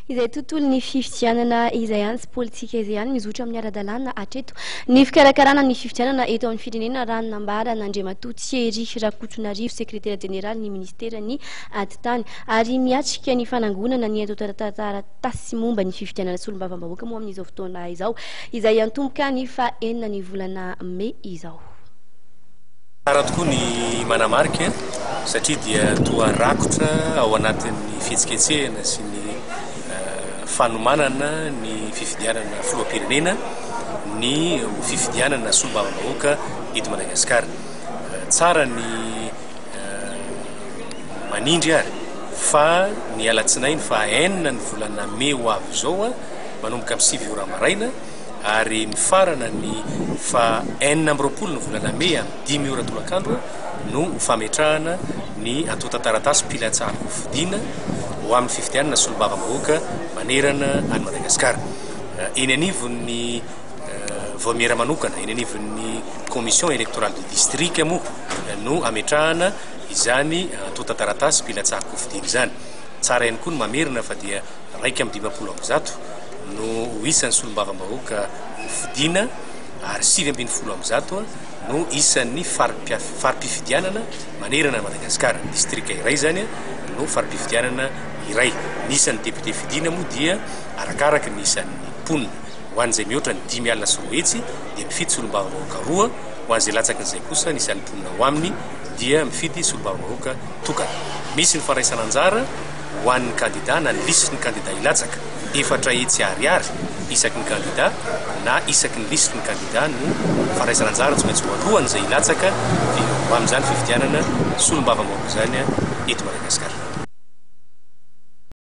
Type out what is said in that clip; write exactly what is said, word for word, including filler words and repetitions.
izay tontolo ny fifidianana izay any sy politika izay any mizotra amin'ny ara-dalàna hatreto ny fikarakarana ny fifidianana eto amin'ny firenena raha nambara n'Andriamatoa Thierry Rakotonarivo secrétaire général ny ministera ny antitany ary miatrika ny fanangonana ny atao taratasy momba ny fifidianana solombavam-bahoaka moa amin'izao fotoana izao izay antomboka ny fa enina ny volana May izao. Tsara tokoa ny manamarika satria dia toa rakotra ao anatin'ny fihetsiketsehana sy ny fanomanana ny fifidianana filoham-pirenena ny fifidianana solombavam-bahoaka eto Madagasikara. Tsara ny manindry ary fa ny alatsinainy fa enina ny volana May ho avy zao manomboka amin'ny sivy ora maraina ary mifarana ny fa enina amby roapolo ny volana May amin'ny dimy ora tolakandro no fametrahana ny atao taratasy mpilatsahako fidiana ho amin'ny fifidianana solombavam-bahoaka manerana any Madagasikara. Eny anivon'ny voamiera manokana, eny anivon'ny commission électorale de district moa no ametrahana izany atao taratasy mpilatsahako fidiana izany. Tsara ihany koa ny mamerina fa dia raika amin'ny dimampolo amby zato no isan'ny solombavam-bahoaka fidiana ary sivy ambin'ny folo amby zato no isan'ny farim-pifidianana manerana Madagasikara. District iray zany no farim-pifidianana iray. Nisan'ny député fidiana moa dia arakaraka ny isan'ny mponina. Ho an'izay mihoatra ny dimy alina sy roa hetsy dia mifidy solombavam-bahoaka roa, ho an'izay latsaky n'izay kosa ny isan'ny mponina ho aminy dia mifidy solombavam-bahoaka tokana. Misy ny faraisana anjara ho an'ny kandida na ny listy ny kandida ilatsaka efatra hetsy ariary isaky ny kandida na isaky ny listy ny kandida no faraisana anjara tsy maintsy ho alohan'izay ilatsaka ho amin'izany fifidianana solombavam-bahoaka zany